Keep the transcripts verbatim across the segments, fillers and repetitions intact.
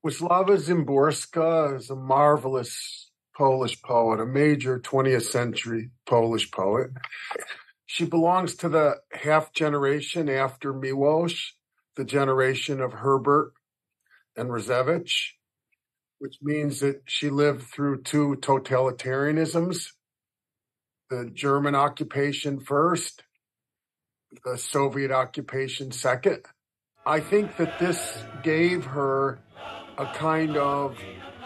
Wisława Szymborska is a marvelous Polish poet, a major twentieth century Polish poet. She belongs to the half generation after Miłosz, the generation of Herbert and Rózewicz, which means that she lived through two totalitarianisms, the German occupation first, the Soviet occupation second. I think that this gave her a kind of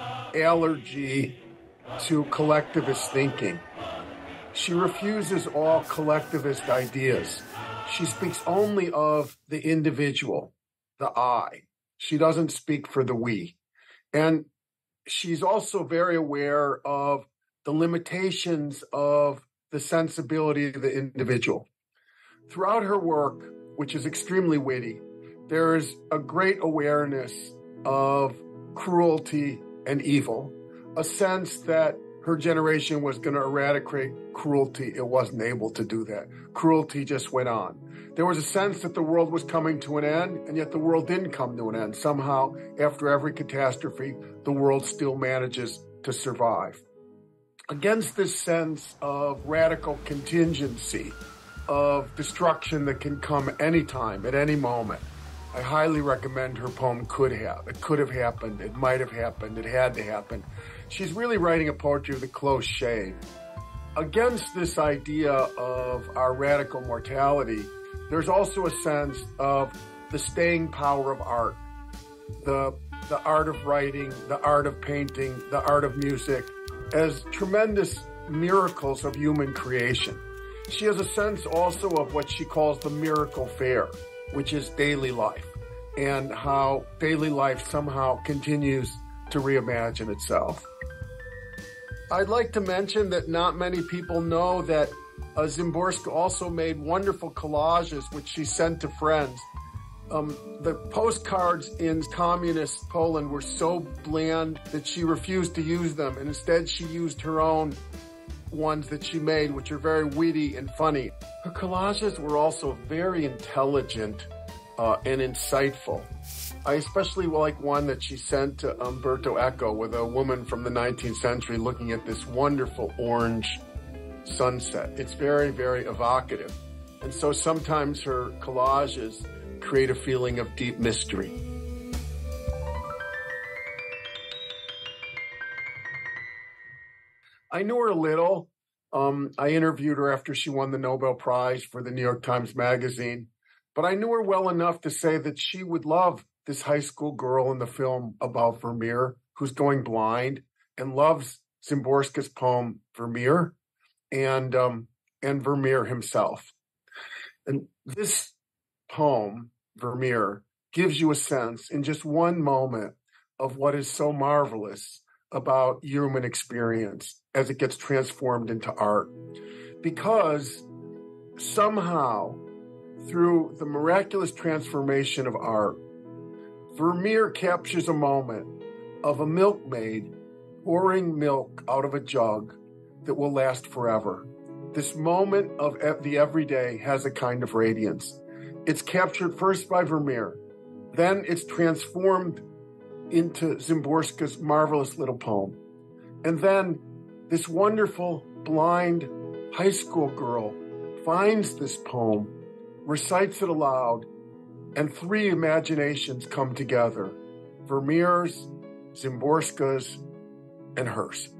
allergy to collectivist thinking. She refuses all collectivist ideas. She speaks only of the individual, the I. She doesn't speak for the we. And she's also very aware of the limitations of the sensibility of the individual. Throughout her work, which is extremely witty, there is a great awareness of cruelty and evil, a sense that her generation was going to eradicate cruelty. It wasn't able to do that. Cruelty just went on. There was a sense that the world was coming to an end, and yet the world didn't come to an end. Somehow, after every catastrophe, the world still manages to survive. Against this sense of radical contingency, of destruction that can come anytime, at any moment, I highly recommend her poem Could Have. It could have happened. It might have happened. It had to happen. She's really writing a poetry with a close shave. Against this idea of our radical mortality, there's also a sense of the staying power of art, the, the art of writing, the art of painting, the art of music, as tremendous miracles of human creation. She has a sense also of what she calls the miracle fair, which is daily life, and how daily life somehow continues to reimagine itself. I'd like to mention that not many people know that uh, Szymborska also made wonderful collages, which she sent to friends. Um, the postcards in communist Poland were so bland that she refused to use them, and instead she used her own ones that she made, which are very witty and funny. Her collages were also very intelligent uh, and insightful. I especially like one that she sent to Umberto Eco with a woman from the nineteenth century looking at this wonderful orange sunset. It's very, very evocative. And so sometimes her collages create a feeling of deep mystery. I knew her a little. Um, I interviewed her after she won the Nobel Prize for the New York Times Magazine, but I knew her well enough to say that she would love this high school girl in the film about Vermeer, who's going blind and loves Szymborska's poem Vermeer and um, and Vermeer himself. And this poem, Vermeer, gives you a sense in just one moment of what is so marvelous about human experience as it gets transformed into art. Because somehow, through the miraculous transformation of art, Vermeer captures a moment of a milkmaid pouring milk out of a jug that will last forever. This moment of the everyday has a kind of radiance. It's captured first by Vermeer, then it's transformed into Szymborska's marvelous little poem. And then this wonderful blind high school girl finds this poem, recites it aloud, and three imaginations come together: Vermeer's, Szymborska's, and hers.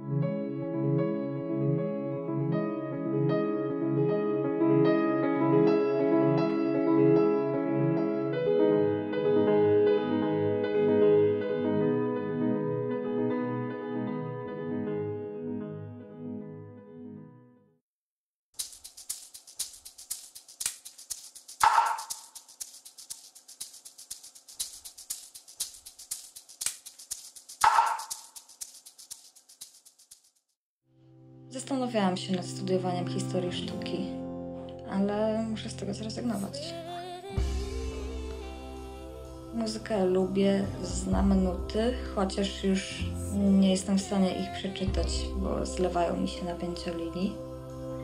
Zastanawiałam się nad studiowaniem historii sztuki, ale muszę z tego zrezygnować. Muzykę lubię, znam nuty, chociaż już nie jestem w stanie ich przeczytać, bo zlewają mi się na pięciolinii.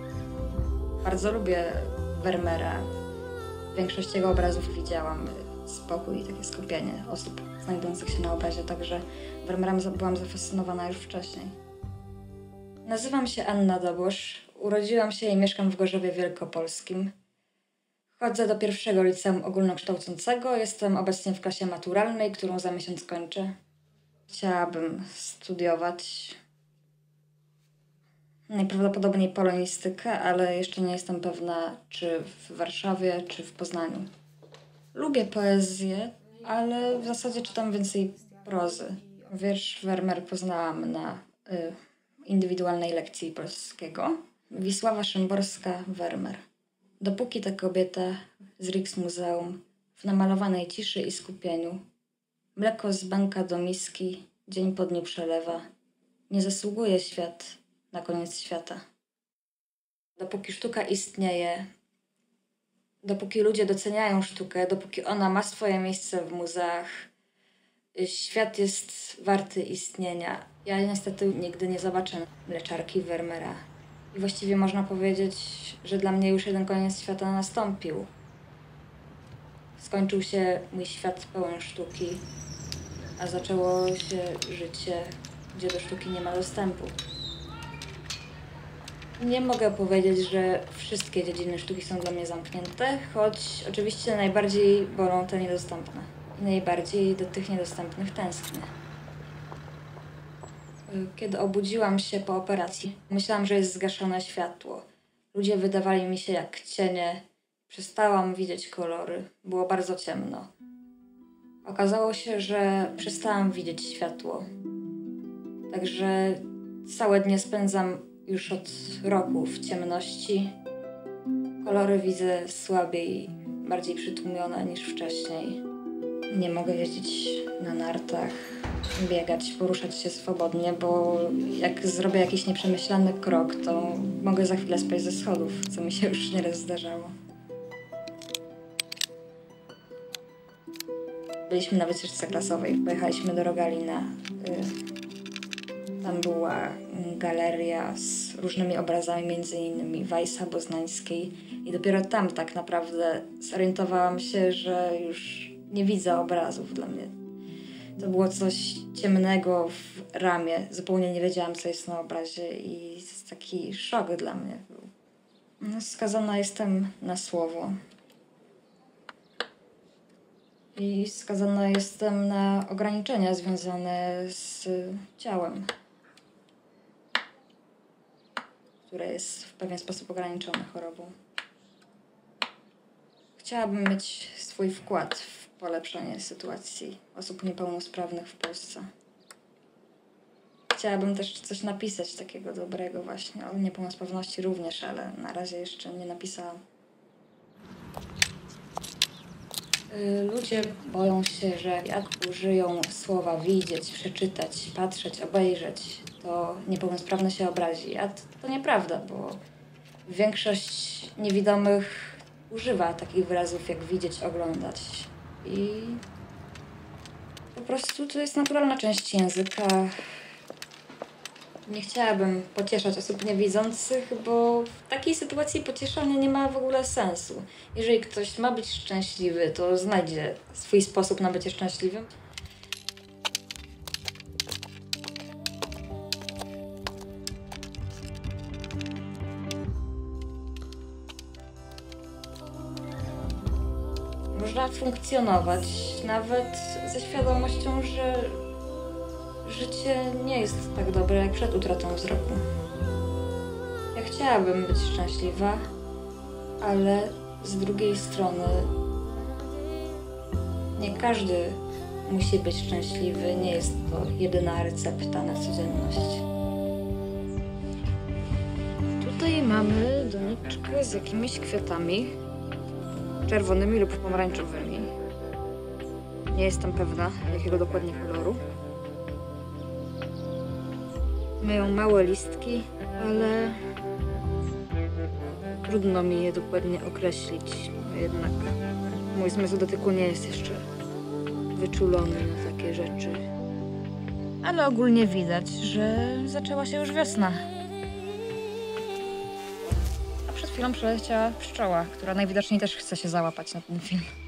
Bardzo lubię Vermeera. Większość jego obrazów widziałam spokój i takie skupienie osób znajdujących się na obrazie, także Vermeerem byłam zafascynowana już wcześniej. Nazywam się Anna Dobosz, urodziłam się i mieszkam w Gorzowie Wielkopolskim. Chodzę do pierwszego liceum ogólnokształcącego, jestem obecnie w klasie maturalnej, którą za miesiąc kończę. Chciałabym studiować najprawdopodobniej polonistykę, ale jeszcze nie jestem pewna, czy w Warszawie, czy w Poznaniu. Lubię poezję, ale w zasadzie czytam więcej prozy. Wiersz Vermeer poznałam na y, indywidualnej lekcji polskiego. Wisława Szymborska, Vermeer. Dopóki ta kobieta z Rijksmuseum w namalowanej ciszy i skupieniu mleko z banka do miski dzień po dniu przelewa, nie zasługuje świat na koniec świata. Dopóki sztuka istnieje, dopóki ludzie doceniają sztukę, dopóki ona ma swoje miejsce w muzeach, świat jest warty istnienia. Ja niestety nigdy nie zobaczę mleczarki Vermeera. I właściwie można powiedzieć, że dla mnie już jeden koniec świata nastąpił. Skończył się mój świat pełen sztuki, a zaczęło się życie, gdzie do sztuki nie ma dostępu. Nie mogę powiedzieć, że wszystkie dziedziny sztuki są dla mnie zamknięte, choć oczywiście najbardziej bolą te niedostępne. I najbardziej do tych niedostępnych tęsknię. Kiedy obudziłam się po operacji, myślałam, że jest zgaszone światło. Ludzie wydawali mi się jak cienie. Przestałam widzieć kolory. Było bardzo ciemno. Okazało się, że przestałam widzieć światło. Także całe dnie spędzam już od roku w ciemności. Kolory widzę słabiej, bardziej przytłumione niż wcześniej. Nie mogę jeździć na nartach, biegać, poruszać się swobodnie, bo jak zrobię jakiś nieprzemyślany krok, to mogę za chwilę spaść ze schodów, co mi się już nieraz zdarzało. Byliśmy na wycieczce klasowej, pojechaliśmy do Rogalina. Tam była galeria z różnymi obrazami, między innymi Weissa Boznańskiej. I dopiero tam tak naprawdę zorientowałam się, że już nie widzę obrazów dla mnie. To było coś ciemnego w ramie. Zupełnie nie wiedziałam, co jest na obrazie i taki szok dla mnie był. No, skazana jestem na słowo. I skazana jestem na ograniczenia związane z ciałem, które jest w pewien sposób ograniczone chorobą. Chciałabym mieć swój wkład w polepszenie sytuacji osób niepełnosprawnych w Polsce. Chciałabym też coś napisać takiego dobrego właśnie, o niepełnosprawności również, ale na razie jeszcze nie napisałam. Ludzie boją się, że jak użyją słowa widzieć, przeczytać, patrzeć, obejrzeć, to niepełnosprawny się obrazi. A to nieprawda, bo większość niewidomych używa takich wyrazów jak widzieć, oglądać. I po prostu to jest naturalna część języka. Nie chciałabym pocieszać osób niewidzących, bo w takiej sytuacji pocieszanie nie ma w ogóle sensu. Jeżeli ktoś ma być szczęśliwy, to znajdzie swój sposób na bycie szczęśliwym. Można funkcjonować nawet ze świadomością, że życie nie jest tak dobre jak przed utratą wzroku. Ja chciałabym być szczęśliwa, ale z drugiej strony nie każdy musi być szczęśliwy, nie jest to jedyna recepta na codzienność. Tutaj mamy doniczkę z jakimiś kwiatami, czerwonymi lub pomarańczowymi. Nie jestem pewna, jakiego dokładnie koloru. Mają małe listki, ale trudno mi je dokładnie określić. Jednak mój zmysł dotyku nie jest jeszcze wyczulony na takie rzeczy. Ale ogólnie widać, że zaczęła się już wiosna. A przed chwilą przeleciała pszczoła, która najwidoczniej też chce się załapać na ten film.